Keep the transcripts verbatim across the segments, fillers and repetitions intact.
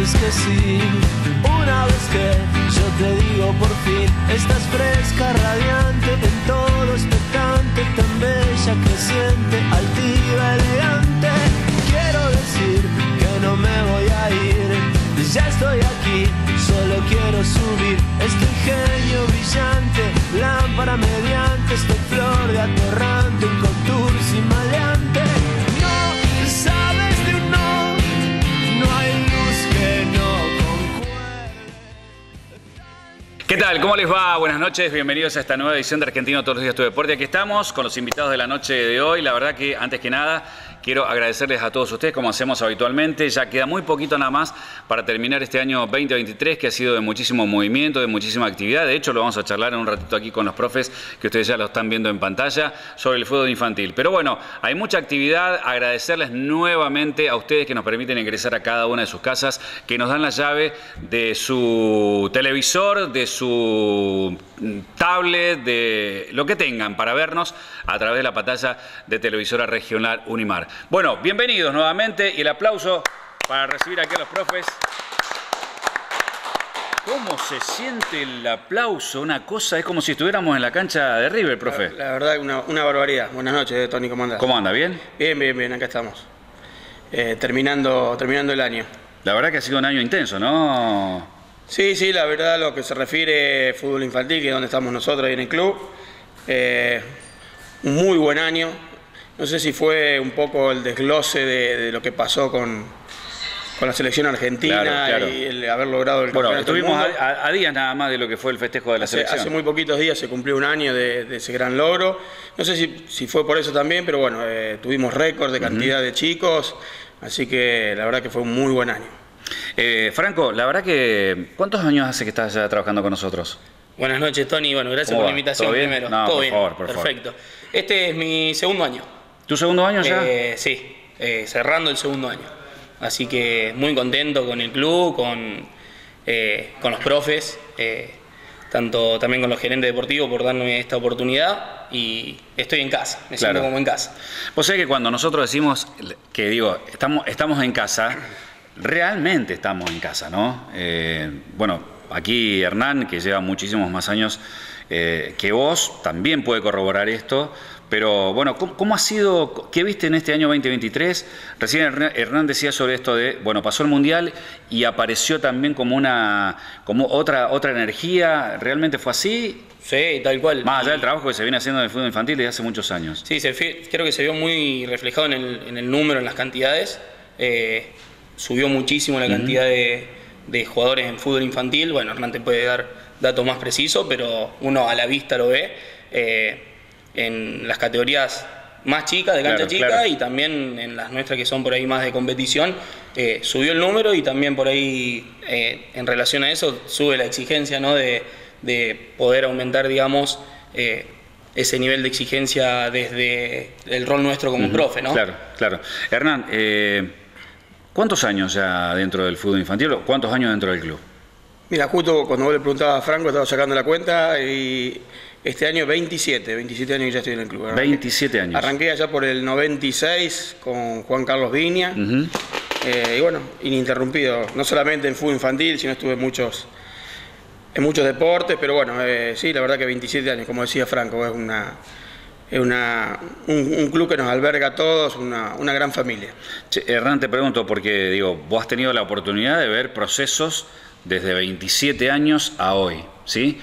dices que sí. Una vez que yo te digo por fin, estás fresca, radiante, en todo expectante, tan bella, creciente, altiva, elegante. Quiero decir que no me voy a ir, ya estoy aquí, solo quiero subir este ingenio brillante, lámpara mediante, esta flor de atorrante, un contour sin maleante. No sabes de un no, no hay luz que no concuerde. ¿Qué tal? ¿Cómo les va? Buenas noches, bienvenidos a esta nueva edición de Argentino Todos los Días Tu Deporte. Aquí estamos con los invitados de la noche de hoy. La verdad que, antes que nada, quiero agradecerles a todos ustedes, como hacemos habitualmente. Ya queda muy poquito nada más para terminar este año veinte veintitrés, que ha sido de muchísimo movimiento, de muchísima actividad. De hecho, lo vamos a charlar en un ratito aquí con los profes, que ustedes ya lo están viendo en pantalla, sobre el fútbol infantil. Pero bueno, hay mucha actividad. Agradecerles nuevamente a ustedes que nos permiten ingresar a cada una de sus casas, que nos dan la llave de su televisor, de su tablet, de lo que tengan para vernos a través de la pantalla de Televisora Regional Unimar. Bueno, bienvenidos nuevamente y el aplauso para recibir aquí a los profes. ¿Cómo se siente el aplauso? Una cosa, es como si estuviéramos en la cancha de River, profe. La, la verdad, una, una barbaridad. Buenas noches, Tony, ¿cómo andás? ¿Cómo anda? ¿Bien? Bien, bien, bien, acá estamos. Eh, terminando, terminando el año. La verdad que ha sido un año intenso, ¿no? Sí, sí, la verdad, lo que se refiere a fútbol infantil, que es donde estamos nosotros ahí en el club. Eh, un muy buen año. No sé si fue un poco el desglose de, de lo que pasó con, con la selección argentina, claro, claro, y el haber logrado el bueno, campeonato del mundo. mundo. Estuvimos a, a días nada más de lo que fue el festejo de la hace, selección. Hace muy poquitos días se cumplió un año de, de ese gran logro. No sé si, si fue por eso también, pero bueno, eh, tuvimos récord de cantidad uh-huh. de chicos, así que la verdad que fue un muy buen año. Eh, Franco, la verdad que, ¿cuántos años hace que estás ya trabajando con nosotros? Buenas noches, Tony. Bueno, gracias por la invitación primero. No, Todo por bien. favor, por Perfecto. favor. Este es mi segundo año. ¿Tu segundo año ya? Eh, sí, eh, cerrando el segundo año. Así que muy contento con el club, con, eh, con los profes, eh, tanto también con los gerentes deportivos por darme esta oportunidad, y estoy en casa, me claro. siento como en casa. Vos sabés que cuando nosotros decimos que digo, estamos, estamos en casa, realmente estamos en casa, ¿no? Eh, bueno, aquí Hernán, que lleva muchísimos más años eh, que vos, también puede corroborar esto. Pero bueno, ¿cómo, ¿cómo ha sido? ¿Qué viste en este año veinte veintitrés? Recién Hernán decía sobre esto de, bueno, pasó el Mundial y apareció también como una, como otra, otra energía. ¿Realmente fue así? Sí, tal cual. Más allá del trabajo que se viene haciendo en el fútbol infantil desde hace muchos años. Sí, se, creo que se vio muy reflejado en el, en el número, en las cantidades. Eh, subió muchísimo la cantidad uh-huh. de, de jugadores en fútbol infantil. Bueno, Hernán te puede dar datos más precisos, pero uno a la vista lo ve. Eh, en las categorías más chicas, de cancha claro, chica, claro. y también en las nuestras que son por ahí más de competición, eh, subió el número, y también por ahí, eh, en relación a eso, sube la exigencia, ¿no? de, de poder aumentar, digamos, eh, ese nivel de exigencia desde el rol nuestro como uh-huh. profe, ¿no? Claro, claro. Hernán, eh, ¿cuántos años ya dentro del fútbol infantil o cuántos años dentro del club? Mira, justo cuando vos le preguntabas a Franco, estaba sacando la cuenta y este año veintisiete, veintisiete años que ya estoy en el club. Arranqué, veintisiete años. Arranqué allá por el noventa y seis con Juan Carlos Viña. Uh-huh. eh, y bueno, ininterrumpido, no solamente en fútbol infantil, sino estuve en muchos, en muchos deportes, pero bueno, eh, sí, la verdad que veintisiete años, como decía Franco, es una... Es una, un, un club que nos alberga a todos, una, una gran familia. Che, Hernán, te pregunto, porque digo, vos has tenido la oportunidad de ver procesos desde veintisiete años a hoy, ¿sí?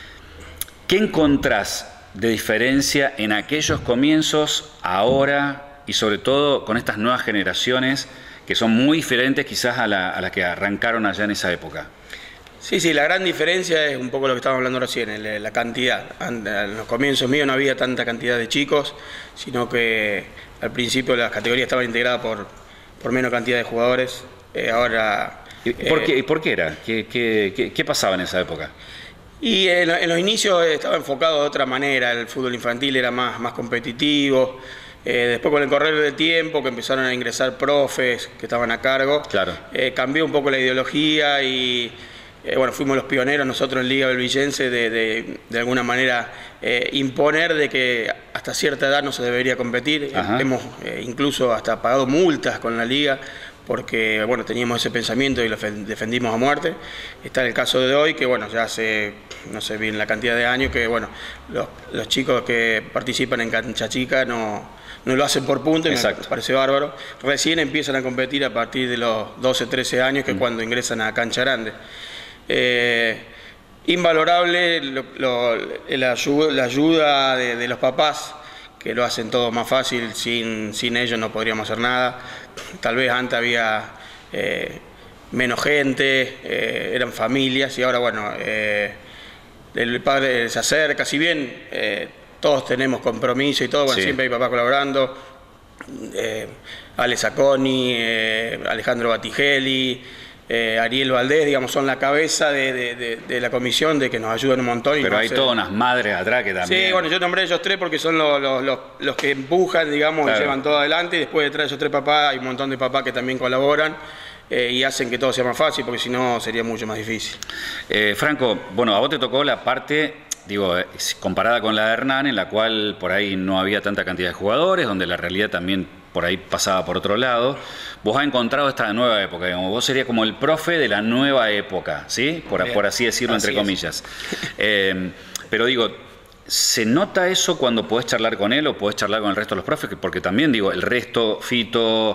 ¿Qué encontrás de diferencia en aquellos comienzos, ahora, y sobre todo con estas nuevas generaciones que son muy diferentes quizás a, la, a las que arrancaron allá en esa época? Sí, sí, la gran diferencia es un poco lo que estábamos hablando recién, la cantidad. En los comienzos míos no había tanta cantidad de chicos, sino que al principio las categorías estaban integradas por, por menos cantidad de jugadores. Eh, ahora... ¿Y por, eh, qué, ¿Por qué era? ¿Qué, qué, qué, ¿Qué pasaba en esa época? Y en, en los inicios estaba enfocado de otra manera, el fútbol infantil era más, más competitivo. Eh, después con el correr del tiempo, que empezaron a ingresar profes que estaban a cargo, claro. eh, cambió un poco la ideología y... Eh, bueno, fuimos los pioneros nosotros en Liga Belvillense de, de, de alguna manera eh, imponer de que hasta cierta edad no se debería competir. Eh, hemos eh, incluso hasta pagado multas con la Liga porque bueno, teníamos ese pensamiento y lo defendimos a muerte. Está el caso de hoy, que bueno, ya hace, no sé bien la cantidad de años, que bueno, los, los chicos que participan en cancha chica no, no lo hacen por punto, y me parece bárbaro. Recién empiezan a competir a partir de los doce, trece años, que es mm. cuando ingresan a cancha grande. Eh, invalorable lo, lo, la ayuda, la ayuda de, de los papás, que lo hacen todo más fácil. Sin, sin ellos no podríamos hacer nada. Tal vez antes había eh, menos gente, eh, eran familias, y ahora bueno, eh, el padre se acerca, si bien eh, todos tenemos compromiso y todo, bueno, sí. siempre hay papá colaborando, eh, Ale Zacconi, eh, Alejandro Battigelli, Eh, Ariel Valdés, digamos, son la cabeza de, de, de, de la comisión, de que nos ayudan un montón. Y Pero no hay sé. todas unas madres atrás que también... Sí, bueno, yo nombré a ellos tres porque son los, los, los, los que empujan, digamos, claro. y llevan todo adelante, y después detrás de esos tres papás hay un montón de papás que también colaboran eh, y hacen que todo sea más fácil, porque si no sería mucho más difícil. Eh, Franco, bueno, a vos te tocó la parte... Digo, comparada con la de Hernán, en la cual por ahí no había tanta cantidad de jugadores, donde la realidad también por ahí pasaba por otro lado. Vos has encontrado esta nueva época, digamos, vos serías como el profe de la nueva época, ¿sí? Por, por así decirlo, así entre es. comillas. Eh, pero digo, ¿se nota eso cuando podés charlar con él o podés charlar con el resto de los profes? Porque también, digo, el resto, Fito,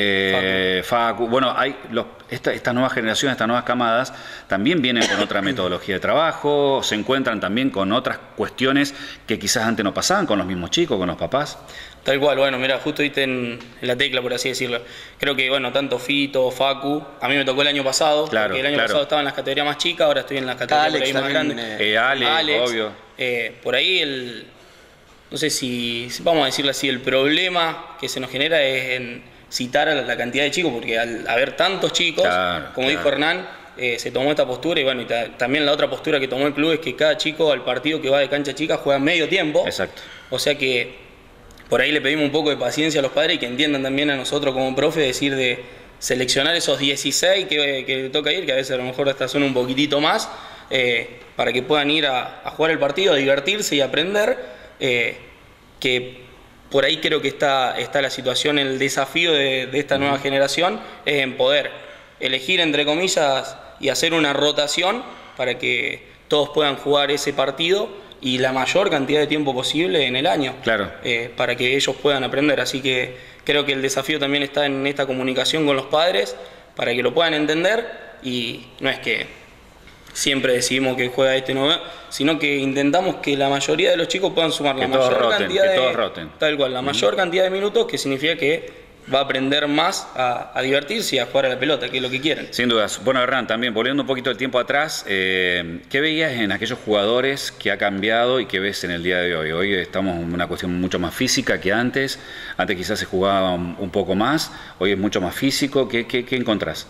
eh, Facu. Facu, bueno, hay los, esta, estas nuevas generaciones, estas nuevas camadas, también vienen con otra metodología de trabajo, se encuentran también con otras cuestiones que quizás antes no pasaban con los mismos chicos, con los papás. Tal cual, bueno, mira, justo viste en, en la tecla, por así decirlo. Creo que, bueno, tanto Fito, Facu, a mí me tocó el año pasado, claro, porque el año claro. pasado estaba en las categorías más chicas, ahora estoy en las categorías Alex, por ahí más grandes. Eh, Alex, Alex, obvio. Eh, por ahí el, no sé si, vamos a decirlo así, el problema que se nos genera es en citar a la, la cantidad de chicos, porque al haber tantos chicos, claro, como claro. dijo Hernán, eh, se tomó esta postura, y bueno, y ta, también la otra postura que tomó el club es que cada chico al partido que va de cancha chica juega medio tiempo. Exacto. O sea que por ahí le pedimos un poco de paciencia a los padres y que entiendan también a nosotros como profe, decir de seleccionar esos dieciséis que, que toca ir, que a veces a lo mejor hasta son un poquitito más, eh, para que puedan ir a, a jugar el partido, a divertirse y aprender, eh, que por ahí creo que está, está la situación, el desafío de, de esta nueva generación, es en poder elegir, entre comillas, y hacer una rotación para que todos puedan jugar ese partido y la mayor cantidad de tiempo posible en el año, claro. eh, para que ellos puedan aprender. Así que creo que el desafío también está en esta comunicación con los padres, para que lo puedan entender, y no es que siempre decidimos que juega este no, sino que intentamos que la mayoría de los chicos puedan sumar la que todos mayor roten, cantidad que de, todos roten. Tal cual, la uh-huh. mayor cantidad de minutos, que significa que va a aprender más a, a divertirse y a jugar a la pelota, que es lo que quieren. Sin dudas. Bueno, Hernán, también volviendo un poquito el tiempo atrás, eh, ¿qué veías en aquellos jugadores que ha cambiado y que ves en el día de hoy? Hoy estamos en una cuestión mucho más física que antes. Antes quizás se jugaba un, un poco más, hoy es mucho más físico. ¿Qué, qué, qué encontrás?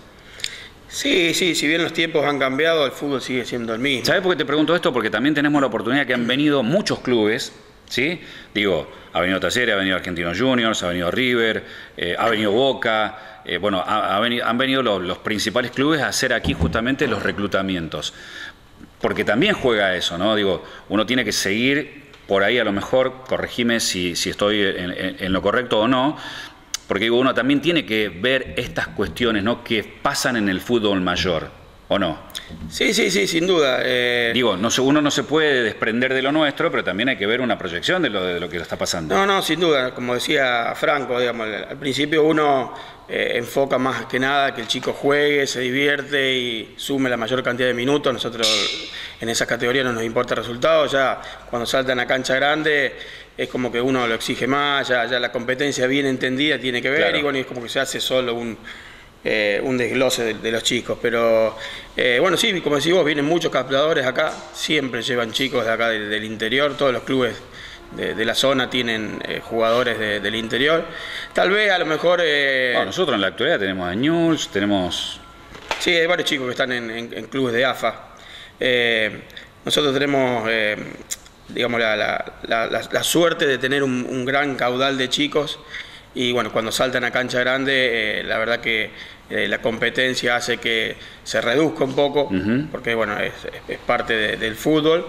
Sí, sí, si bien los tiempos han cambiado, el fútbol sigue siendo el mismo. ¿Sabes por qué te pregunto esto? Porque también tenemos la oportunidad que han venido muchos clubes, ¿sí? Digo, ha venido Talleres, ha venido Argentinos Juniors, ha venido River, eh, ha venido Boca, eh, bueno, ha, ha venido, han venido los, los principales clubes a hacer aquí justamente los reclutamientos. Porque también juega eso, ¿no? Digo, uno tiene que seguir por ahí, a lo mejor, corregime si, si estoy en, en, en lo correcto o no, porque digo, uno también tiene que ver estas cuestiones, ¿no?, que pasan en el fútbol mayor, ¿o no? Sí, sí, sí, sin duda. Eh... Digo, no, uno no se puede desprender de lo nuestro, pero también hay que ver una proyección de lo, de lo que está pasando. No, no, sin duda. Como decía Franco, digamos, al principio uno eh, enfoca más que nada que el chico juegue, se divierte y sume la mayor cantidad de minutos. Nosotros en esas categorías no nos importa el resultado. Ya cuando saltan a cancha grande es como que uno lo exige más, ya, ya la competencia bien entendida tiene que ver, claro. Y bueno, es como que se hace solo un... Eh, un desglose de, de los chicos, pero eh, bueno, sí, como decís vos, vienen muchos captadores acá, siempre llevan chicos de acá del, del interior, todos los clubes de, de la zona tienen eh, jugadores de, del interior, tal vez a lo mejor... Eh, bueno, nosotros en la actualidad tenemos a Newell's, tenemos... Sí, hay varios chicos que están en, en, en clubes de A F A, eh, nosotros tenemos... Eh, digamos, la, la, la, la, la suerte de tener un, un gran caudal de chicos. Y bueno, cuando saltan a cancha grande, eh, la verdad que eh, la competencia hace que se reduzca un poco, uh-huh. porque bueno, es, es parte de, del fútbol.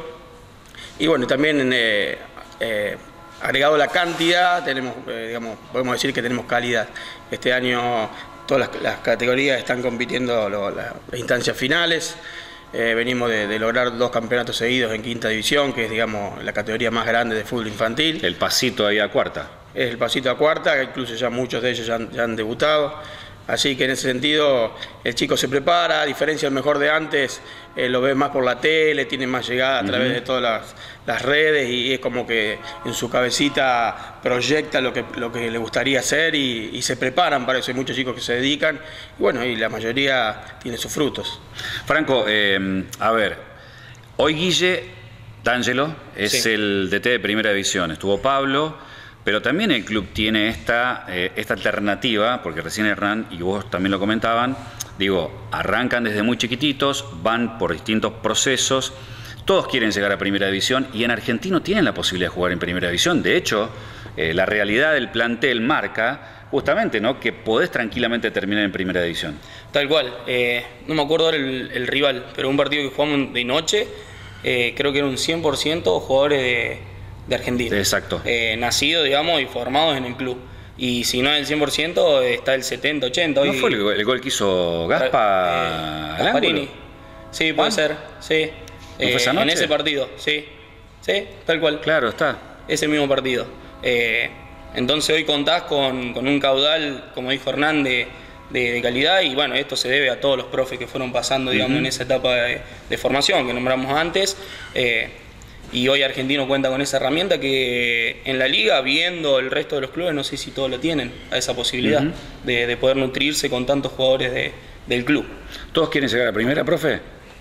Y bueno, también eh, eh, agregado la cantidad, tenemos, eh, digamos, podemos decir que tenemos calidad. Este año todas las, las categorías están compitiendo lo, la, las instancias finales. Eh, venimos de, de lograr dos campeonatos seguidos en quinta división, que es, digamos, la categoría más grande de fútbol infantil. El pasito ahí a cuarta. Es el pasito a cuarta, que incluso ya muchos de ellos ya han, ya han debutado. Así que en ese sentido el chico se prepara, a diferencia del mejor de antes, eh, lo ve más por la tele, tiene más llegada a través uh-huh. de todas las, las redes y es como que en su cabecita proyecta lo que, lo que le gustaría hacer y, y se preparan para eso. Hay muchos chicos que se dedican y bueno, y la mayoría tiene sus frutos. Franco, eh, a ver, hoy Guille D'Angelo es sí. el D T de Primera División, estuvo Pablo. Pero también el club tiene esta, eh, esta alternativa, porque recién Hernán y vos también lo comentaban, digo, arrancan desde muy chiquititos, van por distintos procesos, todos quieren llegar a Primera División y en Argentino tienen la posibilidad de jugar en Primera División. De hecho, eh, la realidad del plantel marca justamente, ¿no?, que podés tranquilamente terminar en Primera División. Tal cual, eh, no me acuerdo ahora el, el rival, pero un partido que jugamos de noche, eh, creo que era un cien por ciento jugadores de... de Argentina. Exacto. Eh, nacidos, digamos, y formados en el club. Y si no es el cien por ciento, está el setenta, ochenta. ¿No hoy... fue el, el gol que hizo Gaspa eh, al Gasparini? Sí, puede ¿Juan? ser, sí. ¿No eh, fue esa noche? En ese partido, sí. Sí, tal cual. Claro, está. Ese mismo partido. Eh, entonces hoy contás con, con un caudal, como dijo Hernán, de, de, de calidad y bueno, esto se debe a todos los profes que fueron pasando, digamos, uh-huh. en esa etapa de, de formación que nombramos antes. Eh, Y hoy Argentino cuenta con esa herramienta que en la liga, viendo el resto de los clubes, no sé si todos lo tienen, a esa posibilidad uh-huh. de, de poder nutrirse con tantos jugadores de, del club. ¿Todos quieren llegar a Primera, profe?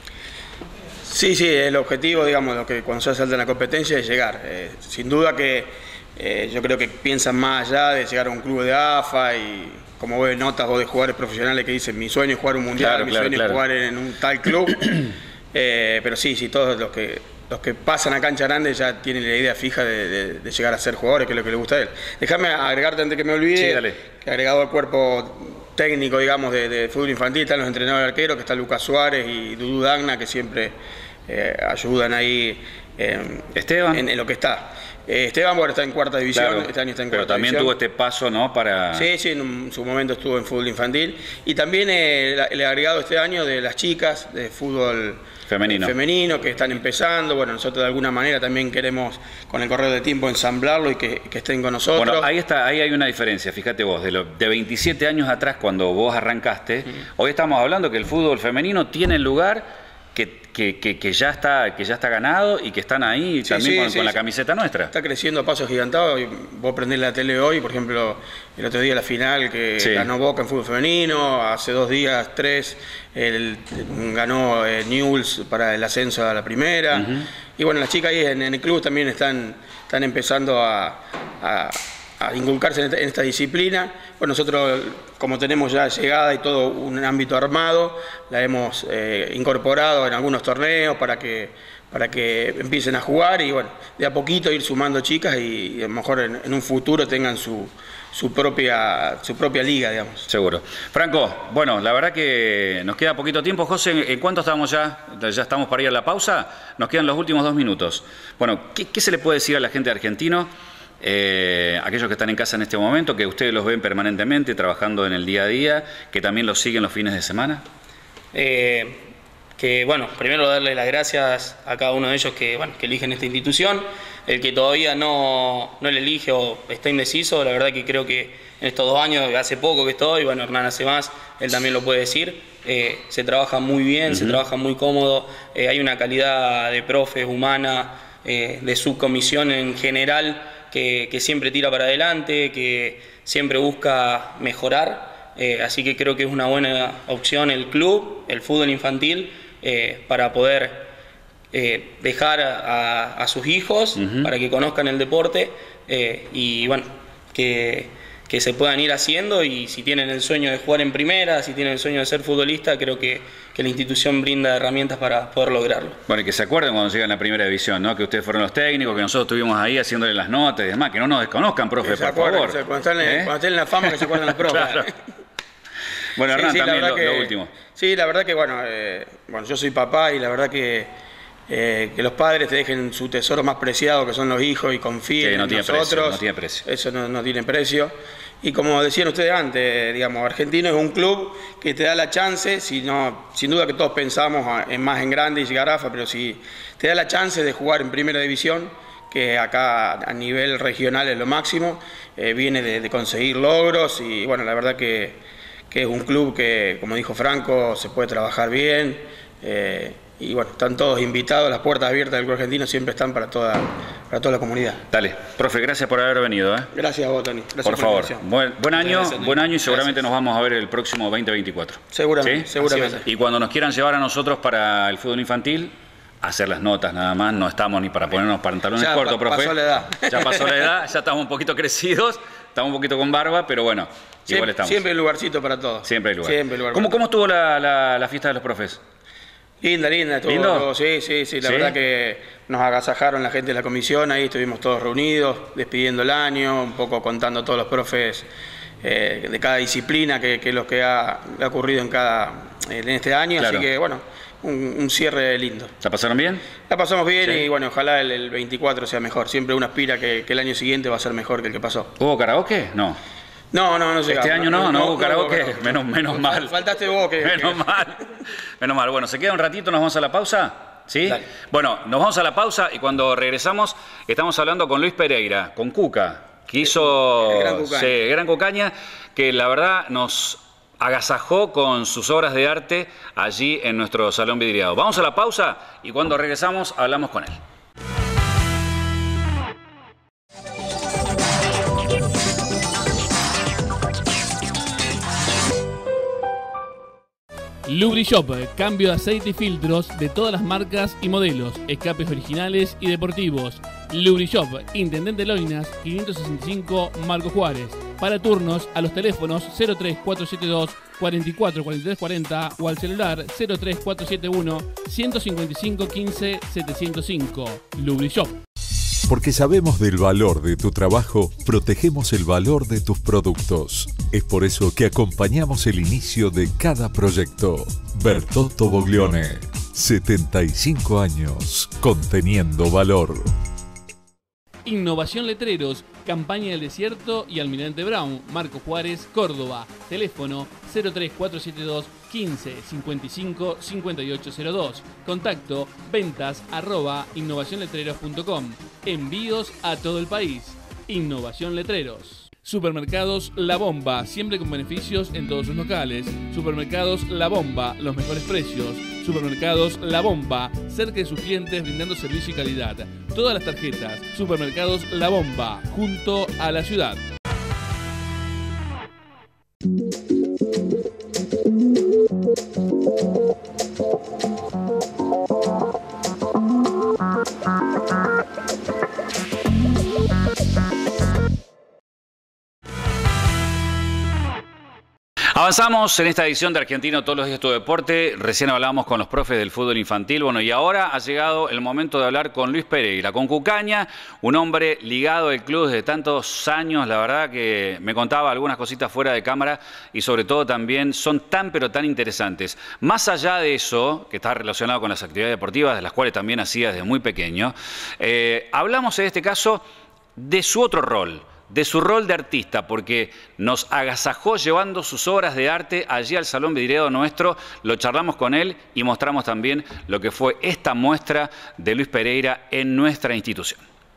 Sí, sí, el objetivo, digamos, lo que cuando se salta en la competencia es llegar. Eh, sin duda que eh, yo creo que piensan más allá de llegar a un club de A F A y como vos notas vos de jugadores profesionales que dicen mi sueño es jugar un mundial, claro, mi claro, sueño claro. es jugar en un tal club. eh, pero sí, sí, todos los que... Los que pasan a cancha grande ya tienen la idea fija de, de, de llegar a ser jugadores, que es lo que le gusta a él. Déjame agregarte antes que me olvide, sí, dale. que agregado al cuerpo técnico, digamos, de, de fútbol infantil, están los entrenadores arqueros, que está Lucas Suárez y Dudú Dagna, que siempre eh, ayudan ahí eh, Esteban. En, en lo que está. Eh, Esteban, bueno, está en cuarta división, claro, este año está en pero cuarta también división. tuvo este paso, ¿no? Para... Sí, sí, en, un, en su momento estuvo en fútbol infantil. Y también eh, el, el agregado este año de las chicas de fútbol femenino. Eh, femenino que están empezando. Bueno, nosotros de alguna manera también queremos con el correr del tiempo ensamblarlo y que, que estén con nosotros. Bueno, ahí está, ahí hay una diferencia, fíjate vos, de, lo, de veintisiete años atrás cuando vos arrancaste, mm. hoy estamos hablando que el fútbol femenino tiene el lugar que, que, que, que, ya está, que ya está ganado y que están ahí sí, también sí, con, sí, con la camiseta nuestra. Está creciendo a pasos gigantados. Vos prendés la tele hoy, por ejemplo, el otro día la final que sí. ganó Boca en fútbol femenino, hace dos días, tres, el, ganó eh, Newell's para el ascenso a la primera. Uh-huh. Y bueno, las chicas ahí en, en el club también están, están empezando a, a, a inculcarse en esta, en esta disciplina. Bueno, nosotros, como tenemos ya llegada y todo un ámbito armado, la hemos eh, incorporado en algunos torneos para que, para que empiecen a jugar y bueno, de a poquito ir sumando chicas y, y a lo mejor en, en un futuro tengan su, su, propia, su propia liga, digamos. Seguro. Franco, bueno, la verdad que nos queda poquito tiempo. José, ¿en cuánto estamos ya? Ya estamos para ir a la pausa. Nos quedan los últimos dos minutos. Bueno, ¿qué, qué se le puede decir a la gente de Argentino? Eh, aquellos que están en casa en este momento, que ustedes los ven permanentemente trabajando en el día a día, que también los siguen los fines de semana. Eh, que bueno, primero darle las gracias a cada uno de ellos que, bueno, que eligen esta institución. El que todavía no, no le elige o está indeciso, la verdad que creo que en estos dos años, hace poco que estoy, bueno, Hernán hace más, él también lo puede decir, eh, se trabaja muy bien, uh-huh. se trabaja muy cómodo, eh, hay una calidad de profes humana, eh, de subcomisión en general, Que, que siempre tira para adelante, que siempre busca mejorar, eh, así que creo que es una buena opción el club, el fútbol infantil, eh, para poder eh, dejar a, a sus hijos, uh-huh. para que conozcan el deporte eh, y bueno, que, que se puedan ir haciendo y si tienen el sueño de jugar en primera, si tienen el sueño de ser futbolista, creo que, que la institución brinda herramientas para poder lograrlo. Bueno, y que se acuerden cuando llegan a la primera división, ¿no? Que ustedes fueron los técnicos, que nosotros estuvimos ahí haciéndole las notas y demás, que no nos desconozcan, profe, por acuerden, favor. Cuando estén, ¿Eh? cuando estén en la fama que se acuerdan los profes. Claro. Bueno, Hernán, sí, sí, también lo, que, lo último. Sí, la verdad que, bueno, eh, bueno, yo soy papá y la verdad que Eh, que los padres te dejen su tesoro más preciado, que son los hijos, y confíen sí, no en tiene nosotros. Precio, no tiene precio. Eso no, no tiene precio. y como decían ustedes antes, digamos, Argentino es un club que te da la chance, si no, sin duda que todos pensamos en más en grande y llegar a AFA, pero si te da la chance de jugar en primera división, que acá a nivel regional es lo máximo, eh, viene de, de conseguir logros y bueno, la verdad que, que es un club que, como dijo Franco, se puede trabajar bien, eh, y bueno, están todos invitados, las puertas abiertas del Club Argentino siempre están para toda, para toda la comunidad. Dale, profe, gracias por haber venido. ¿eh? Gracias a vos, Tony. Gracias por, por favor, buen, buen año, gracias, buen año y seguramente gracias. Nos vamos a ver el próximo veinte veinticuatro. Seguramente, ¿Sí? seguramente. Y cuando nos quieran llevar a nosotros para el fútbol infantil, hacer las notas nada más, no estamos ni para ponernos pantalones Ya cortos, pa profe. pasó la edad. Ya pasó la edad, ya estamos un poquito crecidos, estamos un poquito con barba, pero bueno, Siempre, igual estamos. siempre hay lugarcito para todos. Siempre hay lugar. Siempre hay lugar ¿Cómo, para ¿Cómo estuvo la, la, la fiesta de los profes? Linda, linda, estuvo, ¿Lindo? todo, sí, sí, sí, la ¿Sí? verdad que nos agasajaron la gente de la comisión, ahí estuvimos todos reunidos, despidiendo el año, un poco contando a todos los profes eh, de cada disciplina, que, que es lo que ha, ha ocurrido en, cada, en este año, Claro. así que bueno, un, un cierre lindo. ¿La pasaron bien? La pasamos bien Sí. y bueno, ojalá el, el veinticuatro sea mejor, siempre uno aspira que, que el año siguiente va a ser mejor que el que pasó. ¿Hubo karaoke? No. No, no, no llegamos. Este año no, no, hubo hubo karaoke, karaoke. menos, menos mal. Faltaste vos que... Menos que- mal, menos mal. Bueno, se queda un ratito, nos vamos a la pausa. ¿Sí? Dale. Bueno, nos vamos a la pausa y cuando regresamos estamos hablando con Luis Pereira, con Cuca, que hizo El gran Cucaña. sí, gran Cucaña, que la verdad nos agasajó con sus obras de arte allí en nuestro salón vidriado. Vamos a la pausa y cuando regresamos hablamos con él. LubriShop, cambio de aceite y filtros de todas las marcas y modelos, escapes originales y deportivos. LubriShop, Intendente Loinas, quinientos sesenta y cinco, Marco Juárez. Para turnos a los teléfonos cero tres cuatro siete dos, cuatro cuatro cuatro tres cuatro cero o al celular cero tres cuatro siete uno, uno cinco cinco, uno cinco, siete cero cinco. LubriShop. Porque sabemos del valor de tu trabajo, protegemos el valor de tus productos. Es por eso que acompañamos el inicio de cada proyecto. Bertotto Boglione, setenta y cinco años, conteniendo valor. Innovación Letreros, Campaña del Desierto y Almirante Brown, Marco Juárez, Córdoba. Teléfono cero tres cuatro siete dos, quince, cincuenta y cinco, cincuenta y ocho cero dos. Contacto ventas arroba innovación letreros punto com. Envíos a todo el país. Innovación Letreros. Supermercados La Bomba, siempre con beneficios en todos sus locales. Supermercados La Bomba, los mejores precios. Supermercados La Bomba, cerca de sus clientes brindando servicio y calidad. Todas las tarjetas. Supermercados La Bomba, junto a la ciudad. Avanzamos en esta edición de Argentino Todos los Días Tu Deporte. Recién hablábamos con los profes del fútbol infantil. Bueno, y ahora ha llegado el momento de hablar con Luis Pereira, con Cucaña, un hombre ligado al club desde tantos años. La verdad que me contaba algunas cositas fuera de cámara y sobre todo también son tan pero tan interesantes. Más allá de eso, que está relacionado con las actividades deportivas, de las cuales también hacía desde muy pequeño, eh, hablamos en este caso de su otro rol, de su rol de artista, porque nos agasajó llevando sus obras de arte allí al Salón Vidriado nuestro, lo charlamos con él y mostramos también lo que fue esta muestra de Luis Pereira en nuestra institución.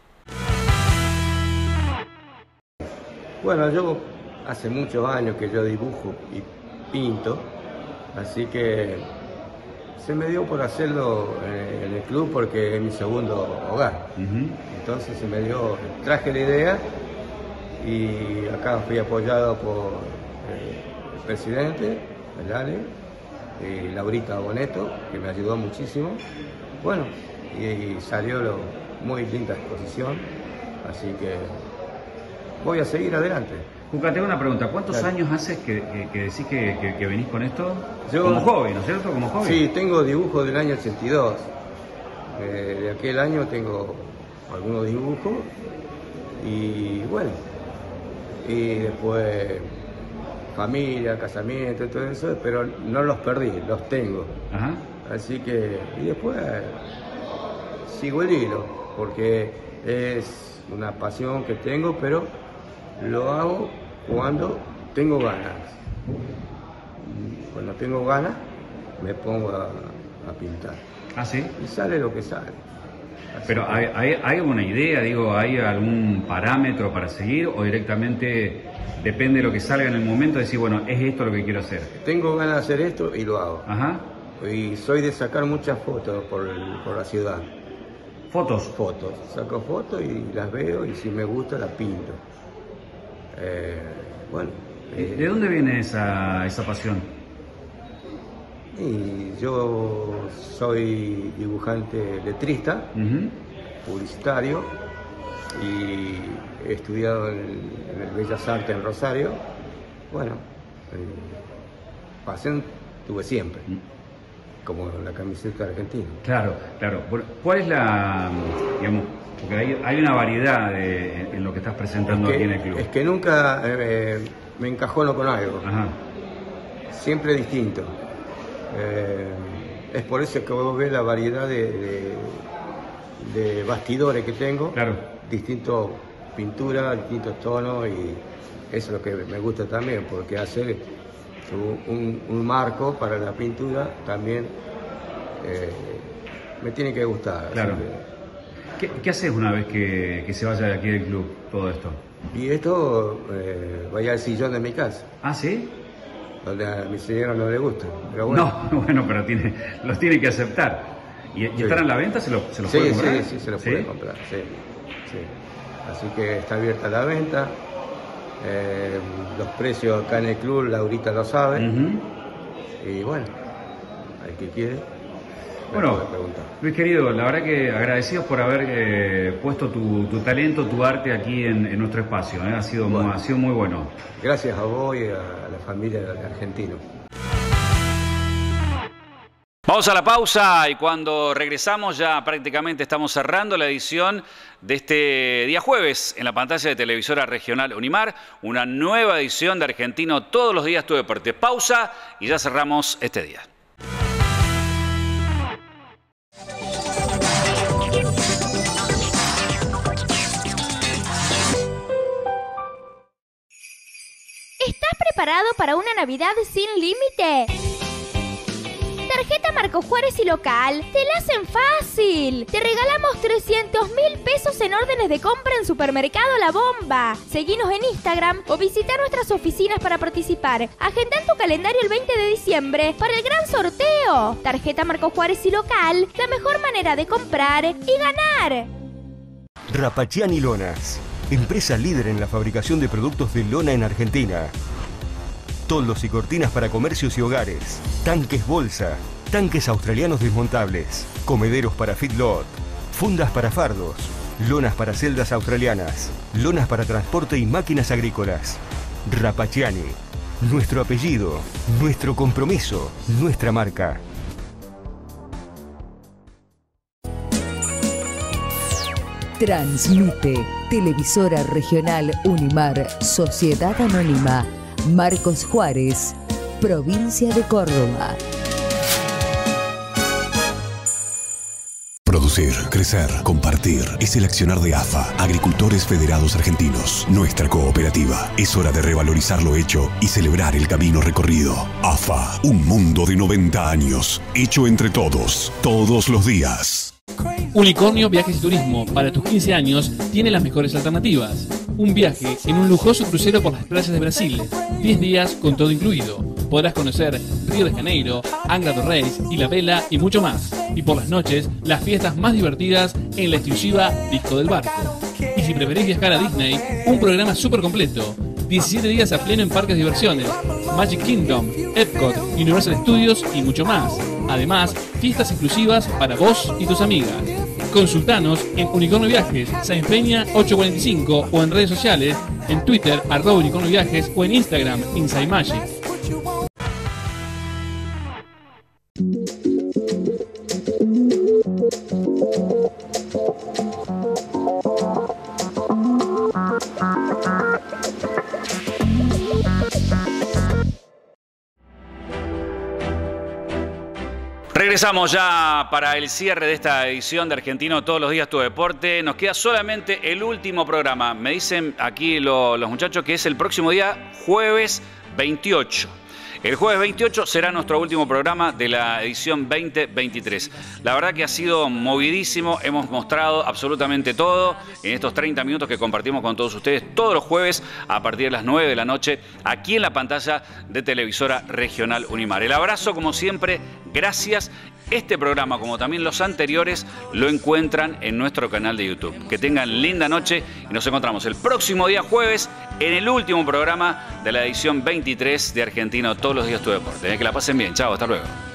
Bueno, yo hace muchos años que yo dibujo y pinto, así que se me dio por hacerlo en el club porque es mi segundo hogar. Uh-huh. Entonces se me dio, traje la idea y acá fui apoyado por eh, el presidente, el Ale, y Laurita Boneto, que me ayudó muchísimo. Bueno, y, y salió lo, muy linda exposición, así que voy a seguir adelante. Cuca, tengo una pregunta. ¿Cuántos Dale. años haces que, que, que decís que, que, que venís con esto? Yo, como hobby, ¿no es cierto? Como hobby. Sí, tengo dibujos del año ochenta y dos. Eh, de aquel año tengo algunos dibujos y bueno, y después familia, casamiento, todo eso, pero no los perdí, los tengo. Ajá. Así que, y después sigo el hilo, porque es una pasión que tengo, pero lo hago cuando tengo ganas. Cuando tengo ganas, me pongo a, a pintar. ¿Ah, sí? Y sale lo que sale. Así Pero que, ¿hay, hay, ¿hay alguna idea, digo, hay algún parámetro para seguir o directamente depende de lo que salga en el momento, decir, bueno, es esto lo que quiero hacer? tengo ganas de hacer esto y lo hago. Ajá. Y soy de sacar muchas fotos por, el- por la ciudad. ¿Fotos? Fotos. Saco fotos y las veo y si me gusta las pinto. Eh, bueno. eh, ¿De dónde viene esa, esa pasión? Y yo soy dibujante letrista, Ujú. publicitario y he estudiado en el, en el Bellas Artes en Rosario. Bueno, eh, pasión tuve siempre, como la camiseta argentina. Claro, claro. Bueno, ¿cuál es la, digamos, porque hay, hay una variedad de- en, en lo que estás presentando Es aquí que, en el club? es que nunca eh, me encajono con algo, Ajá. siempre distinto. Eh, es por eso que vos ves la variedad de, de- de bastidores que tengo, Claro. distintos pinturas, distintos tonos, y eso es lo que me gusta también, porque hacer un, un marco para la pintura también eh, me tiene que gustar. así Claro. que- ¿Qué, qué haces una vez que, que se vaya de aquí del club todo esto? y esto eh, vaya al sillón de mi casa, ¿Ah, sí? donde a mi señora no le gusta, pero bueno. No, bueno, pero tiene, los tiene que aceptar. ¿Y, y Sí. están a la venta? ¿Se, lo, se los Sí, puede sí, comprar? sí, se lo puede comprar, sí, sí. Así que está abierta la venta. Eh, los precios acá en el club, Laurita lo sabe. Ujú. Y bueno, el que quiere, me Bueno, puede preguntar. Luis querido, la verdad que agradecidos por haber eh, puesto tu, tu talento, tu arte aquí en, en nuestro espacio. ¿eh? Ha, sido, muy- Bueno. ha sido muy bueno. Gracias a vos y a la familia de Argentino. Vamos a la pausa y cuando regresamos ya prácticamente estamos cerrando la edición de este día jueves en la pantalla de televisora regional Unimar, una nueva edición de Argentino todos los días tu deporte. Pausa y ya cerramos este día. ¿Estás preparado para una Navidad sin límite? Tarjeta Marco Juárez y Local te la hacen fácil. Te regalamos trescientos mil pesos en órdenes de compra en Supermercado La Bomba. Seguinos en Instagram o visita nuestras oficinas para participar. Agenda en tu calendario el veinte de diciembre para el gran sorteo. Tarjeta Marco Juárez y Local, la mejor manera de comprar y ganar. Rapachiani Lonas, empresa líder en la fabricación de productos de lona en Argentina. Toldos y cortinas para comercios y hogares, tanques bolsa, tanques australianos desmontables, comederos para feedlot, fundas para fardos, lonas para celdas australianas, lonas para transporte y máquinas agrícolas. Rapachiani, nuestro apellido, nuestro compromiso, nuestra marca. Transmite Televisora Regional Unimar, Sociedad Anónima, Marcos Juárez, Provincia de Córdoba. Producir, crecer, compartir. Es el accionar de A F A, Agricultores Federados Argentinos. Nuestra cooperativa. Es hora de revalorizar lo hecho y celebrar el camino recorrido. A F A, un mundo de noventa años. Hecho entre todos, todos los días. Unicornio Viajes y Turismo, para tus quince años, tiene las mejores alternativas. Un viaje en un lujoso crucero por las playas de Brasil. diez días con todo incluido. Podrás conocer Río de Janeiro, Angra dos Reis, Ilha Bela y mucho más. Y por las noches, las fiestas más divertidas en la exclusiva Disco del Barco. Y si preferís viajar a Disney, un programa súper completo. diecisiete días a pleno en parques de diversiones, Magic Kingdom, Epcot, Universal Studios y mucho más. Además, fiestas exclusivas para vos y tus amigas. Consultanos en Unicornio Viajes, Sáenz Peña ochocientos cuarenta y cinco o en redes sociales, en Twitter, arroba Unicornio Viajes o en Instagram, Inside Magic. Regresamos ya para el cierre de esta edición de Argentino Todos los Días Tu Deporte. Nos queda solamente el último programa. Me dicen aquí lo, los muchachos que es el próximo día, jueves veintiocho. El jueves veintiocho será nuestro último programa de la edición veinte veintitrés. La verdad que ha sido movidísimo, hemos mostrado absolutamente todo en estos treinta minutos que compartimos con todos ustedes todos los jueves a partir de las nueve de la noche aquí en la pantalla de Televisora Regional Unimar. El abrazo, como siempre, gracias. Este programa, como también los anteriores, lo encuentran en nuestro canal de YouTube. Que tengan linda noche y nos encontramos el próximo día jueves en el último programa de la edición veintitrés de Argentino Todos los Días Tu Deporte. Que la pasen bien. Chao, hasta luego.